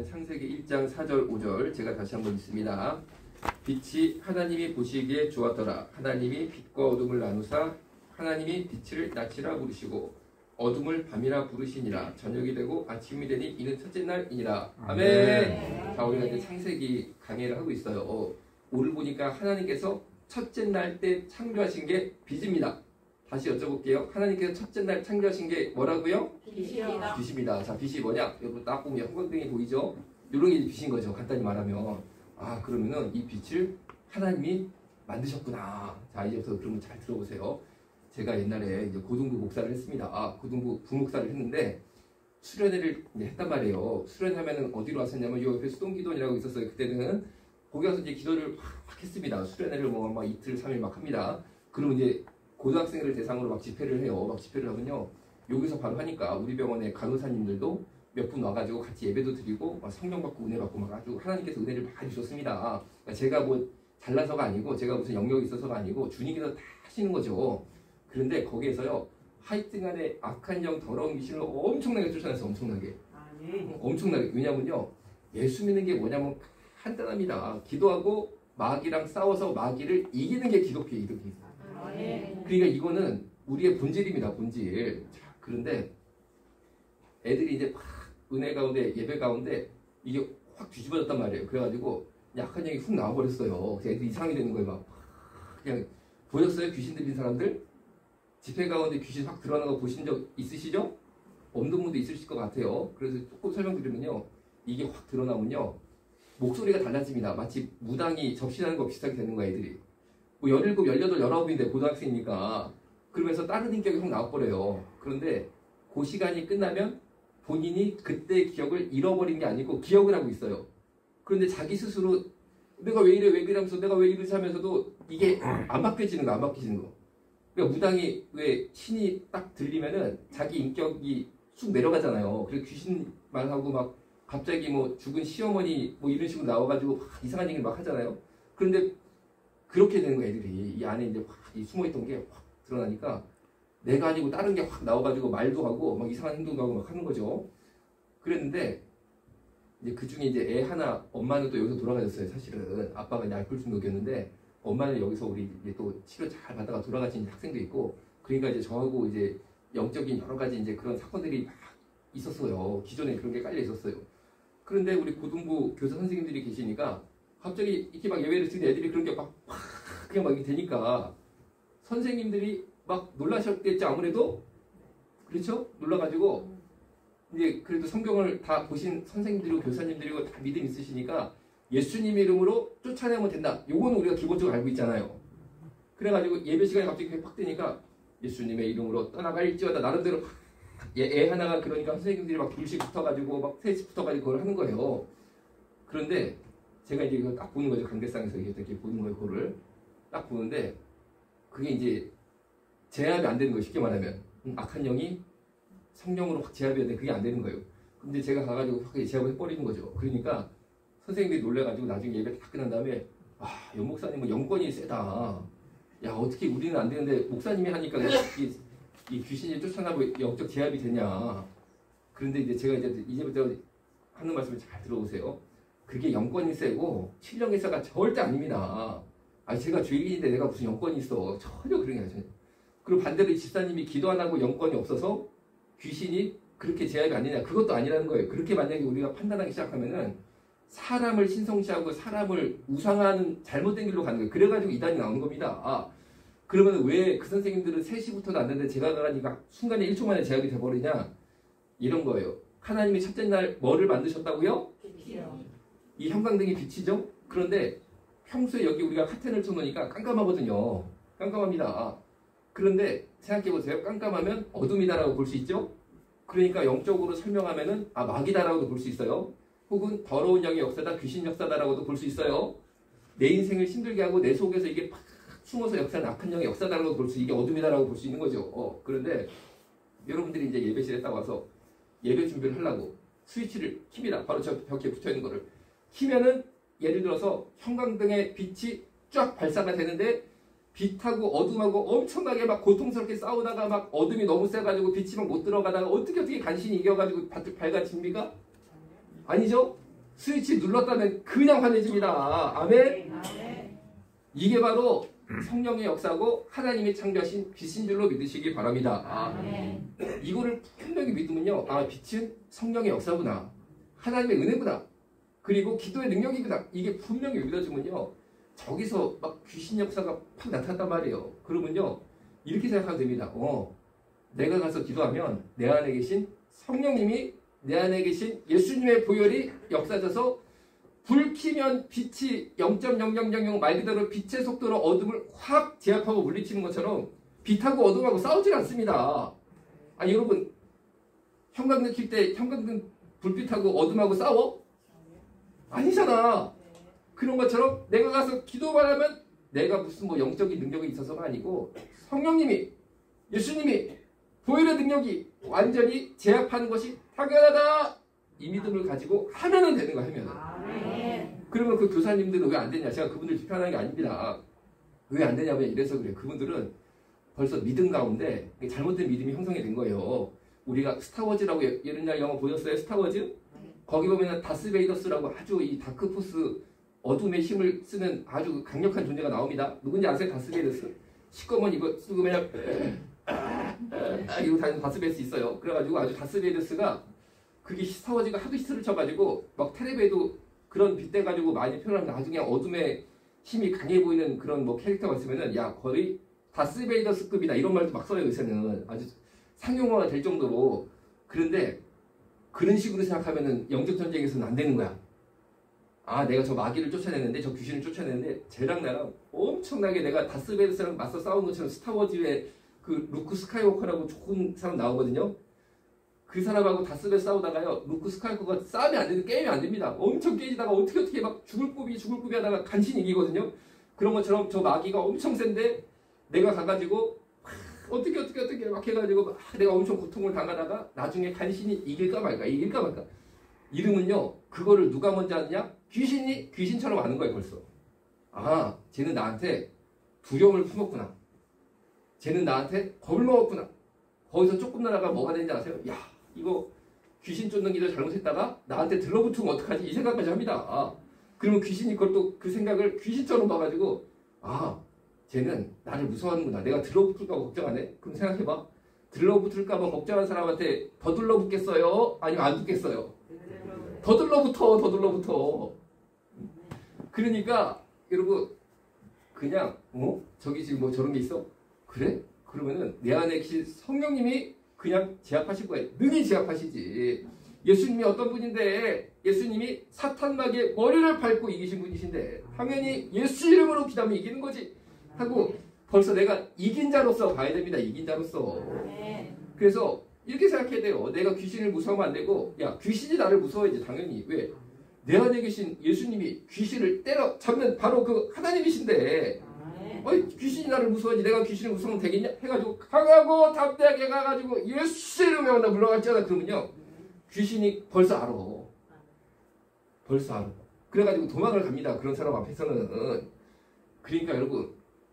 창세기 1장 4절 5절 제가 다시 한번 읽습니다. 빛이 하나님이 보시기에 좋았더라. 하나님이 빛과 어둠을 나누사 하나님이 빛을 낮이라 부르시고 어둠을 밤이라 부르시니라. 저녁이 되고 아침이 되니 이는 첫째 날이니라. 아멘. 자, 우리가 이제 창세기 강의를 하고 있어요. 오늘 보니까 하나님께서 첫째 날 때 창조하신 게 빛입니다. 다시 여쭤볼게요. 하나님께서 첫째 날 창조하신 게 뭐라고요? 빛이요. 빛입니다. 자, 빛이 뭐냐? 여러분 딱 보면 형광등이 보이죠? 이런 게 빛인 거죠. 간단히 말하면. 아, 그러면은 이 빛을 하나님이 만드셨구나. 자, 이제부터 그러면 잘 들어보세요. 제가 옛날에 이제 고등부 목사를 했습니다. 고등부 부목사를 했는데 수련회를 했단 말이에요. 수련하면은 어디로 왔었냐면 요 옆에 수동기도원이라고 있었어요. 그때는 거기 가서 이제 기도를 막 했습니다. 수련회를 뭐 막 이틀 3일 막 합니다. 그러면 이제 고등학생들을 대상으로 막 집회를 해요. 막 집회를 하면요. 여기서 바로 하니까 우리 병원의 간호사님들도 몇 분 와가지고 같이 예배도 드리고 막 성령 받고 은혜 받고 막 아주 하나님께서 은혜를 많이 주셨습니다. 그러니까 제가 뭐 잘나서가 아니고 제가 무슨 영역이 있어서가 아니고 주님께서 다 하시는 거죠. 그런데 거기에서요. 하여튼간에 악한 영 더러운 귀신을 엄청나게 쫓아냈어요. 엄청나게. 엄청나게. 왜냐면요. 예수 믿는 게 뭐냐면 간단합니다. 기도하고 마귀랑 싸워서 마귀를 이기는 게 기독교의 이득입니다. 그러니까 이거는 우리의 본질입니다. 본질. 자, 그런데 애들이 이제 막 은혜 가운데 예배 가운데 이게 확 뒤집어졌단 말이에요. 그래가지고 약한 영이 훅 나와버렸어요. 그래서 애들이 이상하게 되는 거예요. 막 그냥 보셨어요? 귀신 들린 사람들? 집회 가운데 귀신 확 드러나는 거 보신 적 있으시죠? 없는 분도 있으실 것 같아요. 그래서 조금 설명드리면요. 이게 확 드러나면요. 목소리가 달라집니다. 마치 무당이 접신하는 거 비슷하게 되는 거예요. 애들이. 뭐 17, 18, 19인데 고등학생이니까 그러면서 다른 인격이 확 나와버려요. 그런데 그 시간이 끝나면 본인이 그때의 기억을 잃어버린 게 아니고 기억을 하고 있어요. 그런데 자기 스스로 내가 왜 이래 왜 그래 하면서 내가 왜 이러지 하면서도 이게 안 바뀌어지는 거 안 바뀌어지는 거. 그러니까 무당이 왜 신이 딱 들리면은 자기 인격이 쑥 내려가잖아요. 그래서 귀신 말하고 막 갑자기 뭐 죽은 시어머니 뭐 이런 식으로 나와가지고 막 이상한 얘기를 막 하잖아요. 그런데 그렇게 되는 거예요. 애들이 이 안에 이제 확 숨어있던 게 확 드러나니까 내가 아니고 다른 게 확 나와가지고 말도 하고 막 이상한 행동도 하고 막 하는 거죠. 그랬는데 이제 그 중에 이제 애 하나 엄마는 또 여기서 돌아가셨어요. 사실은 아빠가 이제 알코올 중독이었는데 엄마는 여기서 우리 이제 또 치료 잘 받다가 돌아가신 학생도 있고 그러니까 이제 저하고 이제 영적인 여러 가지 이제 그런 사건들이 막 있었어요. 기존에 그런 게 깔려 있었어요. 그런데 우리 고등부 교사 선생님들이 계시니까 갑자기 이렇게 막 예배를 드는 애들이 그런 게 막 그냥 막 이렇게 되니까 선생님들이 막 놀라셨겠죠. 아무래도 그렇죠? 놀라가지고 이제 그래도 성경을 다 보신 선생님들이고 교사님들이고 다 믿음 있으시니까 예수님의 이름으로 쫓아내면 된다. 요거는 우리가 기본적으로 알고 있잖아요. 그래가지고 예배 시간에 갑자기 팍 뜨니까 예수님의 이름으로 떠나갈지어다. 나름대로 애 하나가 그러니까 선생님들이 막 둘씩 붙어가지고 막 셋이 붙어가지고 그걸 하는 거예요. 그런데 제가 이제 이거 딱 보는 거죠. 관계상에서 이렇게 보는 거예요. 그거를 딱 보는데 그게 이제 제압이 안 되는 거예요. 쉽게 말하면 악한 영이 성령으로 확 제압이 안 되는데 그게 안 되는 거예요. 근데 제가 가가지고 확 제압을 해버리는 거죠. 그러니까 선생님들이 놀래가지고 나중에 예배 다 끝난 다음에 연 목사님은 영권이 세다. 야 어떻게 우리는 안 되는데 목사님이 하니까 이 귀신이 쫓아나고 영적 제압이 되냐. 그런데 이제 제가 이제부터 하는 말씀을 잘 들어보세요. 그게 영권이 세고 신령이 세가 절대 아닙니다. 제가 죄인인데 내가 무슨 영권이 있어. 전혀 그런 게 아니죠. 그리고 반대로 집사님이 기도 안 하고 영권이 없어서 귀신이 그렇게 제압이 안 되냐. 그것도 아니라는 거예요. 그렇게 만약에 우리가 판단하기 시작하면은 사람을 신성시하고 사람을 우상하는 잘못된 길로 가는 거예요. 그래가지고 이단이 나오는 겁니다. 그러면 왜 그 선생님들은 3시부터 났는데 제가 가니까 순간에 1초 만에 제압이 돼버리냐. 이런 거예요. 하나님이 첫째 날 뭐를 만드셨다고요? 빛이요. 이 형광등이 빛이죠. 그런데 평소에 여기 우리가 카텐을 쳐놓으니까 깜깜하거든요. 깜깜합니다. 그런데 생각해보세요. 깜깜하면 어둠이다라고 볼 수 있죠. 그러니까 영적으로 설명하면은 마귀다라고도 볼 수 있어요. 혹은 더러운 영의 역사다, 귀신 역사다라고도 볼 수 있어요. 내 인생을 힘들게 하고 내 속에서 이게 팍 숨어서 역사는 악한 영의 역사다라고 볼 수, 이게 어둠이다라고 볼 수 있는 거죠. 그런데 여러분들이 이제 예배실에 딱 와서 예배 준비를 하려고 스위치를 킵니다. 바로 저 벽에 붙어 있는 거를 키면은 예를 들어서 형광등의 빛이 쫙 발사가 되는데 빛하고 어둠하고 엄청나게 막 고통스럽게 싸우다가 막 어둠이 너무 세가지고 빛이 막 못 들어가다가 어떻게 간신히 이겨가지고 밝아집니까? 아니죠? 스위치 눌렀다면 그냥 환해집니다. 아멘. 이게 바로 성령의 역사고 하나님이 창조하신 빛인 줄로 믿으시기 바랍니다. 이거를 분명히 믿으면요, 빛은 성령의 역사구나, 하나님의 은혜구나, 그리고 기도의 능력이구나, 이게 분명히 믿어지면요, 저기서 막 귀신 역사가 팍 나타난단 말이에요. 그러면요, 이렇게 생각하면 됩니다. 내가 가서 기도하면 내 안에 계신 성령님이, 내 안에 계신 예수님의 보혈이 역사져서 불 켜면 빛이 0.0000 말 그대로 빛의 속도로 어둠을 확 제압하고 물리치는 것처럼 빛하고 어둠하고 싸우질 않습니다. 여러분, 형광등 킬 때 형광등 불빛하고 어둠하고 싸워? 아니잖아. 그런 것처럼 내가 가서 기도만 하면 내가 무슨 뭐 영적인 능력이 있어서가 아니고 성령님이, 예수님이, 보혈의 능력이 완전히 제압하는 것이 당연하다, 이 믿음을 가지고 하면은 되는 거, 하면은. 그러면 그 교사님들은 왜 안 되냐? 제가 그분들 비판하는 게 아닙니다. 왜 안 되냐면 이래서 그래요. 그분들은 벌써 믿음 가운데 잘못된 믿음이 형성이 된 거예요. 우리가 스타워즈라고 옛날 영화 보셨어요? 스타워즈? 거기 보면은 다스베이더스라고 아주 이 다크포스, 어둠의 힘을 쓰는 아주 강력한 존재가 나옵니다. 누군지 아세요? 다스베이더스? 시꺼먼 이거 쓰고 그냥 이러고 다니는 다스베이더스 있어요. 그래가지고 아주 다스베이더스가, 그게 스타워즈가 하도 히트를 쳐가지고 막 텔레비에도 그런 빗대가지고 많이 표현하면 나중에 어둠의 힘이 강해 보이는 그런 뭐 캐릭터가 있으면은 야, 거의 다스베이더스급이다, 이런 말도 막 써요. 요새는 아주 상용화가 될 정도로. 그런데 그런 식으로 생각하면은 영적 전쟁에서는 안 되는 거야. 내가 저 마귀를 쫓아내는데, 저 귀신을 쫓아내는데 쟤랑 나랑 엄청나게 내가 다스베이더스랑 맞서 싸운 것처럼 스타워즈의 그 루크 스카이워커라고 좋은 사람 나오거든요. 그 사람하고 다스베이더스 싸우다가요, 루크 스카이워커가 싸움이 안 되는, 게임이 안 됩니다. 엄청 깨지다가 어떻게 막 죽을 꾸비 하다가 간신히 이기거든요. 그런 것처럼 저 마귀가 엄청 센데 내가 가가지고 어떻게 막 해가지고 내가 엄청 고통을 당하다가 나중에 간신히 이길까 말까. 이러면요, 그거를 누가 먼저 하느냐? 귀신이 귀신처럼 아는 거예요. 벌써. 쟤는 나한테 두려움을 품었구나, 쟤는 나한테 겁을 먹었구나. 거기서 조금 나라가 뭐가 되는지 아세요? 야, 이거 귀신 쫓는 길을 잘못했다가 나한테 들러붙으면 어떡하지? 이 생각까지 합니다. 그러면 귀신이 그걸 또 그 생각을 귀신처럼 봐가지고 쟤는 나를 무서워하는구나, 내가 들러붙을까 봐 걱정하네. 그럼 생각해봐. 들러붙을까 봐 걱정하는 사람한테 더 들러붙겠어요? 아니면 안 붙겠어요? 더 들러붙어. 그러니까 여러분, 그냥 저기 지금 뭐 저런 게 있어? 그래? 그러면은 내 안에 계신 성령님이 그냥 제압하실 거예요. 능히 제압하시지. 예수님이 어떤 분인데, 예수님이 사탄 마귀의 머리를 밟고 이기신 분이신데 당연히 예수 이름으로 기도하면 이기는 거지 하고, 벌써 내가 이긴 자로서 봐야 됩니다. 이긴 자로서. 그래서 이렇게 생각해야 돼요. 내가 귀신을 무서워하면 안 되고, 야, 귀신이 나를 무서워해야지. 당연히. 왜? 내 안에 계신 예수님이 귀신을 때려잡는 바로 그 하나님이신데, 귀신이 나를 무서워하지 내가 귀신을 무서우면 되겠냐? 해가지고 강하고 담대하게 가가지고 예수 이름에 나 물러갔잖아. 그러면요, 귀신이 벌써 알아. 그래가지고 도망을 갑니다. 그런 사람 앞에서는. 그러니까 여러분,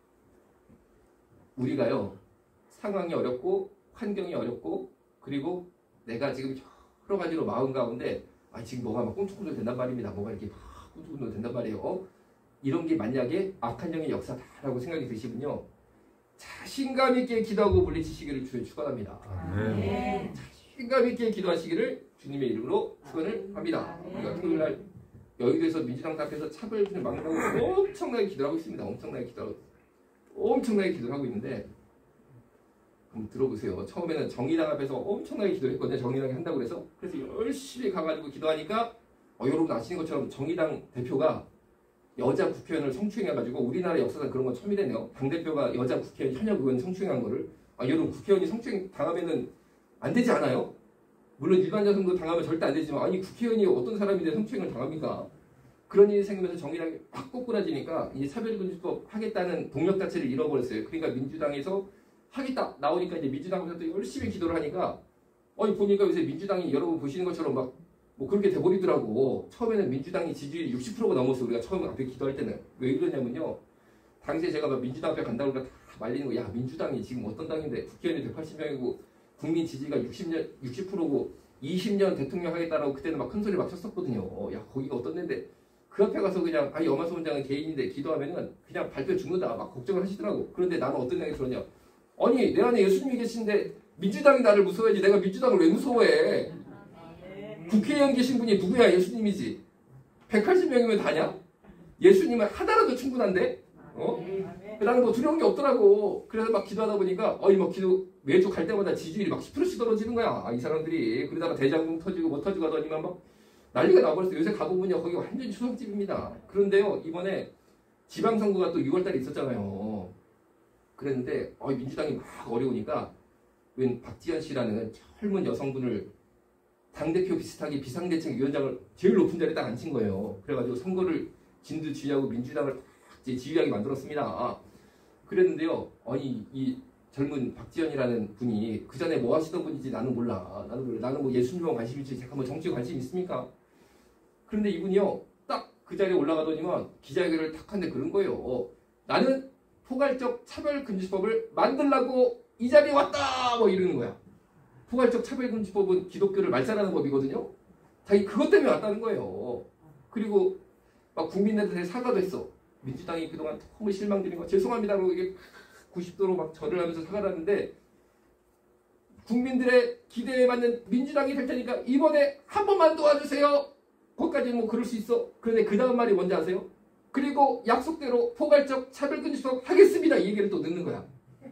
우리가요, 상황이 어렵고 환경이 어렵고 그리고 내가 지금 여러 가지로 마음 가운데 지금 뭐가 막 꿈틀꿈틀 된단 말입니다. 뭐가 이렇게 막 꿈틀꿈틀 된단 말이에요. 이런 게 만약에 악한 영의 역사다라고 생각이 드시면요, 자신감 있게 기도하고 물리치시기를 주에 축원합니다. 자신감 있게 기도하시기를 주님의 이름으로 축원을 합니다. 우리가 토요일날 여의도에서 민주당 앞에서 차별을 막는다고 엄청나게 기도를 하고 있습니다. 엄청나게 기도를 하고 있는데, 한번 들어보세요. 처음에는 정의당 앞에서 엄청나게 기도를 했거든요. 정의당이 한다고 그래서 열심히 가가지고 기도하니까 여러분 아시는 것처럼 정의당 대표가 여자 국회의원을 성추행해가지고, 우리나라 역사상 그런 건 처음이 되네요. 당대표가 여자 국회의원, 현역 의원 성추행한 거를. 여러분, 국회의원이 성추행 당하면은 안 되지 않아요? 물론 일반 여성도 당하면 절대 안 되지만, 국회의원이 어떤 사람인데 성추행을 당합니까? 그런 일이 생기면서 정의당이 확 꼬꾸라지니까 이제 차별금지법 하겠다는 동력 자체를 잃어버렸어요. 그러니까 민주당에서 하겠다 나오니까 이제 민주당에서 또 열심히 기도를 하니까 보니까 요새 민주당이 여러분 보시는 것처럼 막 뭐 그렇게 돼버리더라고. 처음에는 민주당이 지지율이 60%가 넘었어. 우리가 처음 앞에 기도할 때는. 왜 그러냐면요, 당시에 제가 막 민주당 앞에 간다고 그러니까 다 말리는 거, 야, 민주당이 지금 어떤 당인데 국회의원이 180명이고 국민 지지가 60%고 20년 대통령 하겠다라고 그때는 막 큰 소리 막 쳤었거든요. 야, 거기가 어떤 데인데 그 앞에 가서 그냥 염화소 원장은 개인인데 기도하면은 그냥 발표 죽는다 막 걱정을 하시더라고. 그런데 나는 어떤 생각이 들었냐? 아니 내 안에 예수님이 계신데 민주당이 나를 무서워해야지 내가 민주당을 왜 무서워해? 국회의원 계신 분이 누구야? 예수님이지. 180명이면 다냐? 예수님은 하나라도 충분한데? 나는 뭐 두려운 게 없더라고. 그래서 막 기도하다 보니까 막 기도 매주 갈 때마다 지지율이 막 10%씩 떨어지는 거야. 이 사람들이. 그러다가 대장동 터지고 뭐 터지고 하더니만 막 난리가 나버렸어요. 요새 가보면요 거기 완전히 추석집입니다. 그런데요 이번에 지방선거가 또 6월달에 있었잖아요. 그랬는데 민주당이 막 어려우니까 웬 박지현 씨라는 젊은 여성분을 당대표 비슷하게 비상대책위원장을 제일 높은 자리에 딱 앉힌 거예요. 그래가지고 선거를 진두지휘하고 민주당을 지휘하게 만들었습니다. 그랬는데요. 이 젊은 박지현이라는 분이 그 전에 뭐 하시던 분인지 나는 몰라. 나는 뭐 예수님만 관심 있지. 제가 뭐 정치에 관심 있습니까? 그런데 이분이요. 딱 그 자리에 올라가더니만 기자회견을 탁 하는데 그런 거예요. 나는 포괄적 차별금지법을 만들라고 이 자리에 왔다! 뭐 이러는 거야. 포괄적 차별금지법은 기독교를 말살하는 법이거든요. 자기 그것 때문에 왔다는 거예요. 그리고 막 국민들한테 사과도 했어. 민주당이 그동안 너무 실망드린 거 죄송합니다라고 이게 90도로 막 절을 하면서 사과를 하는데 국민들의 기대에 맞는 민주당이 될 테니까 이번에 한 번만 도와주세요. 거기까지는 뭐 그럴 수 있어. 그런데 그 다음 말이 뭔지 아세요? 그리고 약속대로 포괄적 차별금지법 하겠습니다. 이 얘기를 또 넣는 거야.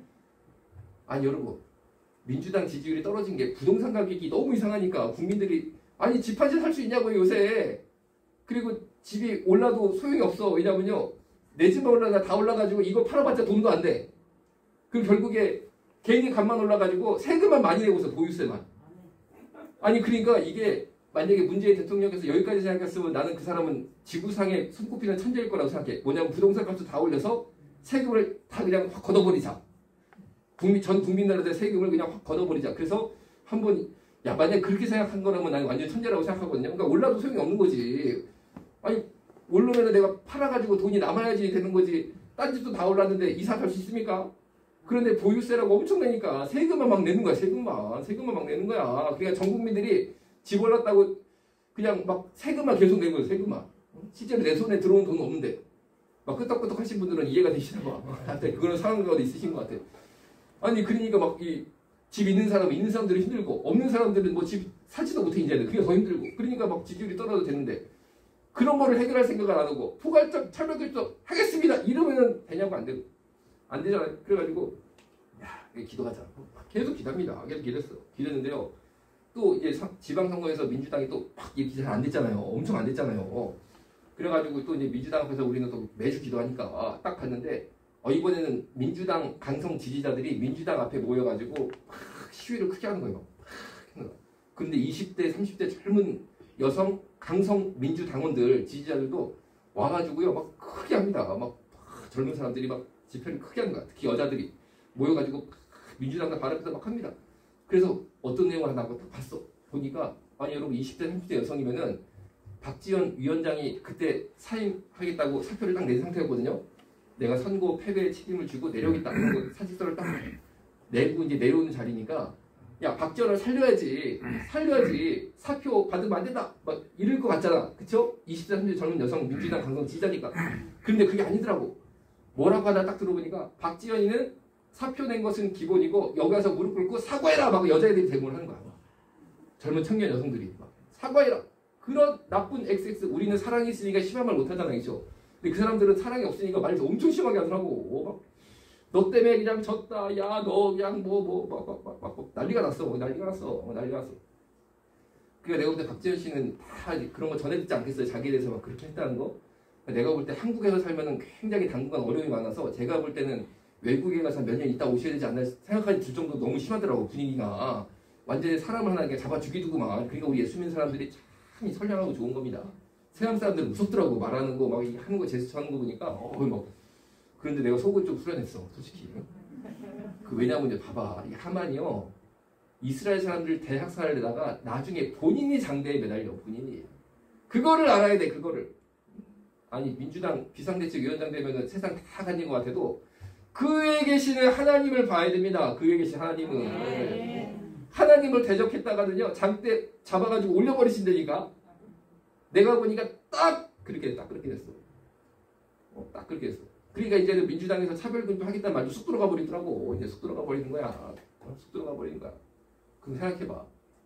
아니 여러분 민주당 지지율이 떨어진 게 부동산 가격이 너무 이상하니까 국민들이 아니 집 한 채 살 수 있냐고요 요새. 그리고 집이 올라도 소용이 없어. 왜냐면요 내 집만 올라가 다 올라가지고 이거 팔아봤자 돈도 안 돼. 그럼 결국에 개인이 값만 올라가지고 세금만 많이 내고 있어. 보유세만. 아니 그러니까 이게 만약에 문재인 대통령께서 여기까지 생각했으면 나는 그 사람은 지구상에 손꼽히는 천재일 거라고 생각해. 뭐냐면 부동산 값을 다 올려서 세금을 다 그냥 확 걷어버리자. 전 국민들한테 세금을 그냥 확 걷어버리자. 그래서 한번 만약에 그렇게 생각한 거라면 나는 완전 천재라고 생각하거든요. 그러니까 올라도 소용이 없는 거지. 아니 오르면 내가 팔아가지고 돈이 남아야지 되는 거지. 딴 집도 다 올랐는데 이사 갈 수 있습니까? 그런데 보유세라고 엄청 내니까 세금만 막 내는 거야. 세금만 막 내는 거야. 그러니까 전 국민들이 집 올랐다고 그냥 막 세금만 계속 내는 거예요. 세금만. 실제로 내 손에 들어온 돈은 없는데 막 끄떡끄떡 하신 분들은 이해가 되시나 봐. 하여튼 그거는 상황가 있으신 것 같아. 아니 그러니까 막 이 집 있는 사람들은 힘들고 없는 사람들은 뭐 집 사지도 못해 이제는 그게 더 힘들고 그러니까 막 지지율이 떨어져도 되는데 그런 거를 해결할 생각을 안 하고 포괄적 차별금지법 하겠습니다 이러면은 되냐고 안 되잖아요. 그래가지고 기도하자. 계속 기도합니다. 계속 기도했어. 기도했는데요. 또 이제 지방선거에서 민주당이 또 막 이렇게 잘 안 됐잖아요. 엄청 안 됐잖아요. 그래가지고 또 이제 민주당 앞에서 우리는 또 매주 기도하니까 딱 갔는데 이번에는 민주당 강성 지지자들이 민주당 앞에 모여가지고 막 시위를 크게 하는 거예요. 근데 20대, 30대 젊은 여성 강성 민주당원들 지지자들도 와가지고요 막 크게 합니다. 막 젊은 사람들이 막 집회를 크게 하는 거야. 특히 여자들이 모여가지고 민주당과 바로 앞에서 막 합니다. 그래서 어떤 내용을 하나고 딱 봤어. 보니까 아니 여러분 20대, 30대 여성이면은 박지원 위원장이 그때 사임하겠다고 사표를 딱 낸 상태였거든요. 내가 선거 패배에 책임을 지고 내려오겠다. 그런 거 사직서를 딱 내고 이제 내려오는 자리니까 야 박지원을 살려야지 사표 받으면 안 된다 막 이럴 것 같잖아. 그쵸? 20대 30대 젊은 여성 민주당 강성 지지자니까. 그런데 그게 아니더라고. 뭐라고 하나 딱 들어보니까 박지원이는 사표 낸 것은 기본이고 여기 와서 무릎 꿇고 사과해라 막 여자애들이 대응을 하는 거야. 젊은 청년 여성들이 막 사과해라. 그런 나쁜 XX 우리는 사랑이 있으니까 심한 말 못하잖아. 그죠? 근데 그 사람들은 사랑이 없으니까 말을 엄청 심하게 하더라고. 너 때문에 그냥 졌다. 야, 너 그냥 막 난리가 났어. 난리가 났어. 그러니까 내가 볼 때 박지현 씨는 다 그런 거 전해 듣지 않겠어요. 자기에 대해서 막 그렇게 했다는 거. 내가 볼 때 한국에서 살면은 굉장히 당분간 어려움이 많아서 제가 볼 때는 외국에 가서 몇 년 있다 오셔야 되지 않나 생각까지 들 정도 너무 심하더라고. 분위기가. 완전히 사람을 하나 잡아 죽이두고만. 그러니까 우리 예수민 사람들이 참 선량하고 좋은 겁니다. 세상 사람들은 무섭더라고. 말하는 거 막 하는 거 제스처 하는 거 보니까 막 그런데 내가 속은 좀 후련했어. 솔직히. 왜냐면 이제 봐봐. 이 하만이요. 이스라엘 사람들 대학살에다가 나중에 본인이 장대에 매달려. 본인이. 그거를 알아야 돼. 그거를. 아니 민주당 비상대책위원장 되면은 세상 다 가진 것 같아도 그에 계시는 하나님을 봐야 됩니다. 그에 계신 하나님은. 하나님을 대적했다가는요 장대 잡아가지고 올려버리신다니까. 내가 보니까 딱 그렇게 됐어. 딱 그렇게 됐어. 그러니까 이제는 민주당에서 차별금지 하겠다는 말도 쑥 들어가 버리더라고. 이제 쑥 들어가 버리는 거야. 쑥 들어가 버리는 거야. 그럼 생각해봐.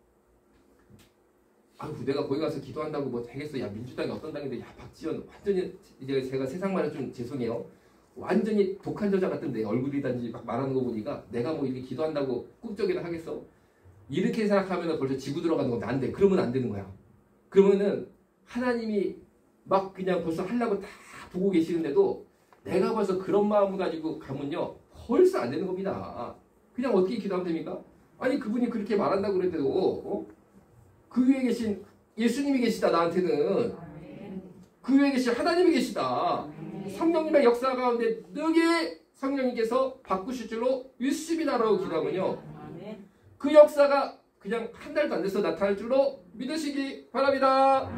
아이고 내가 거기 가서 기도한다고 뭐 되겠어. 야 민주당이 어떤 당인데 야 박지원 완전히 이제 제가 세상 말은 좀 죄송해요. 완전히 독한 저자 같은데 얼굴이든지 막 말하는 거 보니까 내가 뭐 이렇게 기도한다고 꿈쩍이나 하겠어? 이렇게 생각하면 벌써 지구 들어가는 건데 안 돼. 그러면 안 되는 거야. 그러면은 하나님이 막 그냥 벌써 하려고 다 보고 계시는데도 내가 벌써 그런 마음을 가지고 가면요 벌써 안 되는 겁니다. 그냥 어떻게 기도하면 됩니까? 아니 그분이 그렇게 말한다고 그랬대도 그 위에 계신 예수님이 계시다. 나한테는 그 위에 계신 하나님이 계시다. 성령님의 역사 가운데 능히 성령님께서 바꾸실 줄로 믿습니다라고 기도하면요 그 역사가 그냥 한 달도 안 돼서 나타날 줄로 믿으시기 바랍니다.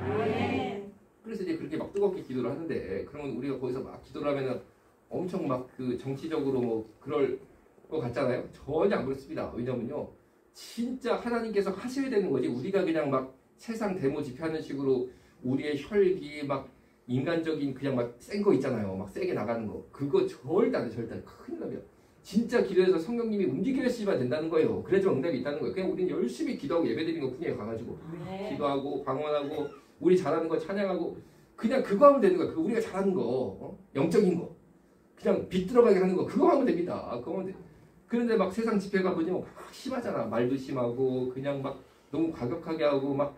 그래서 이제 그렇게 막 뜨겁게 기도를 하는데 그러면 우리가 거기서 막 기도를 하면은 엄청 막 그 정치적으로 뭐 그럴 것 같잖아요. 전혀 안 그렇습니다. 왜냐면요 진짜 하나님께서 하셔야 되는 거지. 우리가 그냥 막 세상 데모 집회하는 식으로 우리의 혈기 막 인간적인 그냥 막 센 거 있잖아요. 막 세게 나가는 거. 그거 절대 안 돼. 절대 안 돼. 큰일 나면. 진짜 기도해서 성령님이 움직여주시면 된다는 거예요. 그래야지 응답이 있다는 거예요. 그냥 우리는 열심히 기도하고 예배드리는 거 뿐이에요. 가가지고. 기도하고 방언하고 우리 잘하는 거 찬양하고 그냥 그거 하면 되는 거야. 우리가 잘하는 거. 영적인 거. 그냥 빛 들어가게 하는 거. 그거 하면 됩니다. 그거 하면 돼. 그런데 막 세상 집회 가보면 막 심하잖아. 말도 심하고 그냥 막 너무 과격하게 하고 막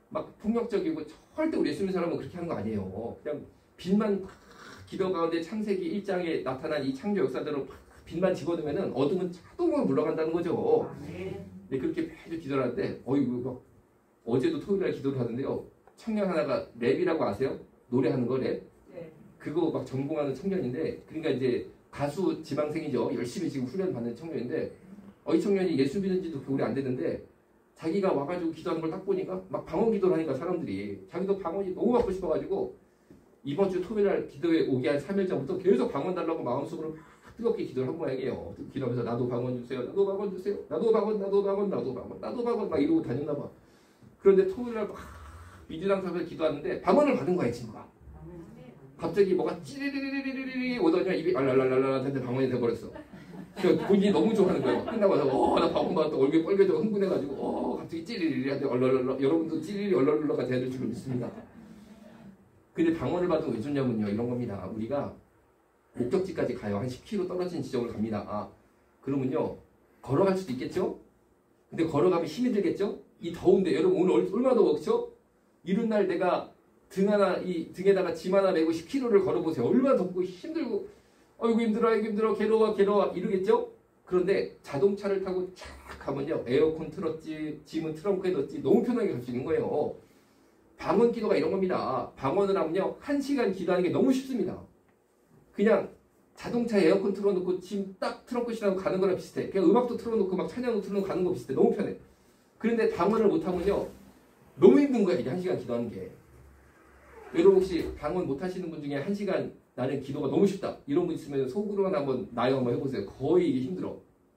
폭력적이고 절대 우리 예수 믿는 사람은 그렇게 하는 거 아니에요. 그냥 빛만 기도 가운데 창세기 1장에 나타난 이 창조 역사대로 빛만 집어넣으면 어둠은 자동으로 물러간다는 거죠. 근데 그렇게 매주 기도를 하는데 막 어제도 토요일날 기도를 하는데요. 청년 하나가 랩이라고 아세요? 노래하는 거 랩? 그거 막 전공하는 청년인데 그러니까 이제 가수 지망생이죠. 열심히 지금 훈련 받는 청년인데 이 청년이 예수 믿는지도 오래 안 됐는데 자기가 와가지고 기도하는 걸 딱 보니까 막 방언 기도를 하니까 사람들이 자기도 방언이 너무 받고 싶어가지고 이번 주 토요일날 기도에 오기 한 3일 전부터 계속 방언 달라고 마음속으로 막 뜨겁게 기도를 한 모양이에요. 기도하면서 나도 방언 주세요. 나도 방언 주세요. 나도 방언 막 이러고 다녔나 봐. 그런데 토요일날 막 민주당 사람들 기도하는데 방언을 받은 거야 이 친구가. 갑자기 뭐가 찌리리리리리리 오더니 입이 알랄랄랄랄 했는데 방언이 돼버렸어. 그러니까 본인이 너무 좋아하는 거예요. 끝나고 나서 나 방언 받았다 얼굴이 빨개져 흥분해가지고 갑자기 찌리리리 하는데 얼랄랄랄 여러분도 찌리리 얼랄랄라가 돼야 될 줄로 믿습니다. 근데 방언을 받으면 왜 좋냐면요 이런 겁니다. 우리가 목적지까지 가요. 한 10km 떨어진 지점을 갑니다. 그러면요 걸어갈 수도 있겠죠? 근데 걸어가면 힘이 들겠죠? 이 더운데 여러분 오늘 얼마나 더웠죠? 이런 날 내가 등에다가 짐 하나 메고 10km를 걸어보세요. 얼마나 덥고 힘들고 아이고 힘들어 괴로워 이러겠죠? 그런데 자동차를 타고 쫙 가면요 에어컨 틀었지 짐은 트렁크에 넣었지 너무 편하게 갈 수 있는 거예요. 방언 기도가 이런 겁니다. 방언을 하면요 1시간 기도하는 게 너무 쉽습니다. 그냥 자동차에 에어컨 틀어놓고 짐 딱 트렁크 실하고 가는 거랑 비슷해. 그냥 음악도 틀어놓고 막 찬양도 틀어놓고 가는 거 비슷해. 너무 편해. 그런데 방언을 못하면요 너무 힘든 거야 이게 1시간 기도하는 게. 여러분 혹시 방언 못하시는 분 중에 1시간 나는 기도가 너무 쉽다 이런 분 있으면 속으로만 한번 나요 한번 해보세요. 거의 이게 힘들어.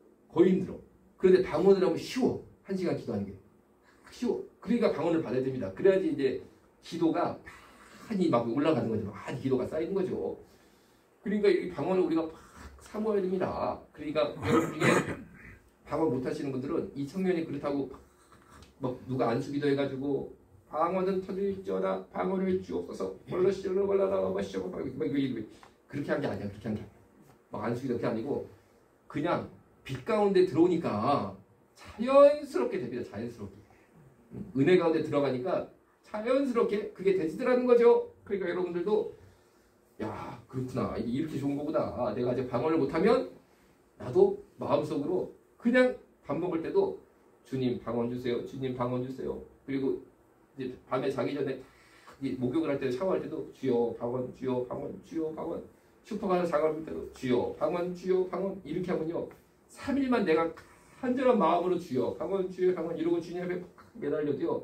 그런데 방언을 하면 쉬워. 1시간 기도하는 게 쉬워. 그러니까 방언을 받아야 됩니다. 그래야지 이제 기도가 많이 막 올라가는 거죠. 많이 기도가 쌓이는 거죠. 그러니까 이 방언을 우리가 막 사모해야 됩니다. 그러니까 여러분 중에 방언 못하시는 분들은 이 청년이 그렇다고 막 누가 안수 기도해가지고 방언은 터질지어다 방언을 주옵소서 몰라시오로 몰라라 마시오 막 그렇게 한 게 아니야. 막 안수 기도 그게 아니고 그냥 빛 가운데 들어오니까 자연스럽게 됩니다. 자연스럽게 은혜 가운데 들어가니까 자연스럽게 그게 되지더라는 거죠. 그러니까 여러분들도 야 그렇구나 이렇게 좋은 거구나. 내가 이제 방언을 못하면 나도 마음속으로 그냥 밥 먹을 때도 주님 방언 주세요. 주님 방언 주세요. 그리고 이제 밤에 자기 전에 목욕을 할 때 샤워할 때도 주여 방언 주여 방언 주여 방언 슈퍼 가서 장을 볼 때도 주여 방언 이렇게 하면요 3일만 내가 간절한 마음으로 주여 방언 이러고 주님 앞에 매달려도요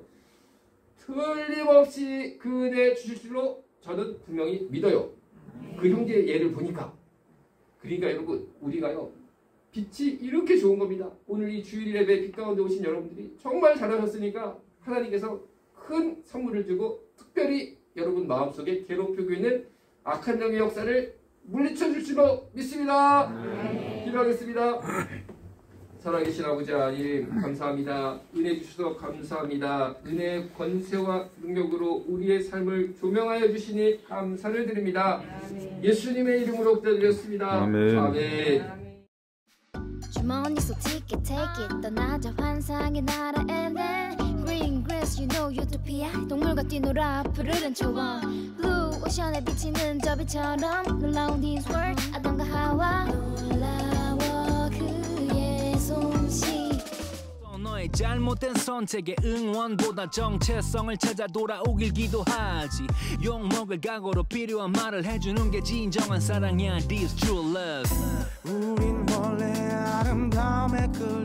틀림없이 그 은혜 주실 줄로 저는 분명히 믿어요. 그 형제의 예를 보니까. 그러니까 여러분 우리가요 빛이 이렇게 좋은 겁니다. 오늘 이 주일 예배 빛 가운데 오신 여러분들이 정말 잘하셨으니까 하나님께서 큰 선물을 주고 특별히 여러분 마음속에 괴롭히고 있는 악한 영의 역사를 물리쳐 줄 줄로 믿습니다. 기도하겠습니다. 살아계신 아버지 하나님 감사합니다. 은혜 주셔서 감사합니다. 은혜의 권세와 능력으로 우리의 삶을 조명하여 주시니 감사를 드립니다. 예수님의 이름으로 기도드렸습니다. 아멘. 주머니 속 ticket take it 떠나자 환상의 나라 and then green grass you know utopia 동물과 뛰놀아 푸르른 초원 blue 오션에 비치는 저 빛처럼 놀라운 this world 아담과 하와 놀라워 그의 솜씨 너의 잘못된 선택에 응원보다 정체성을 찾아 돌아오길 기도하지 욕먹을 각오로 필요한 말을 해주는 게 진정한 사랑이야 This true love 우린 원래 아름다움에